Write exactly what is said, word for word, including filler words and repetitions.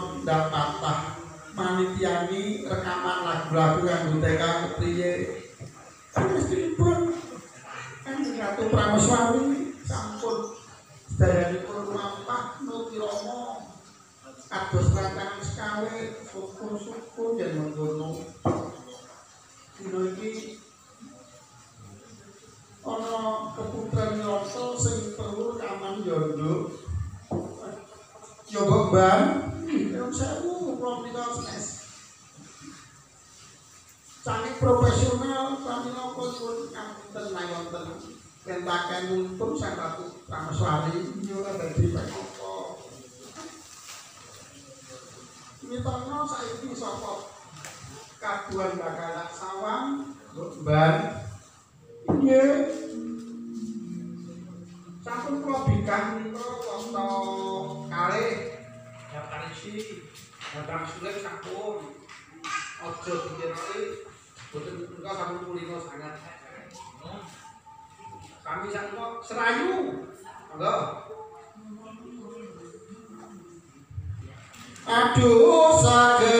ndak patah manitiani rekaman lagu-lagu kanggo T K kepriye. Meskipun kan Ratu Prameswari sampun sedayanipun lampah nuti Rama kados rancangan sekawe syukur-syukur yen mengkono. Dina iki ana keputren nyata sing perlu kaman yondo. Yo beban, yo sewu kula menika snes. Canggih profesional kami napa pun ngapunten wonten pentakenipun Sang Ratu Prameswari yo ora dadi apa. Mitono saiki sapa kaduan bakal sawang Mbak nggih sampun kula bingkang menika wasta kalih daftar isi daftar sulit sampun aja dikiroi boten menika sampun kulino sangat kami sampun serayu monggo. Aduh saged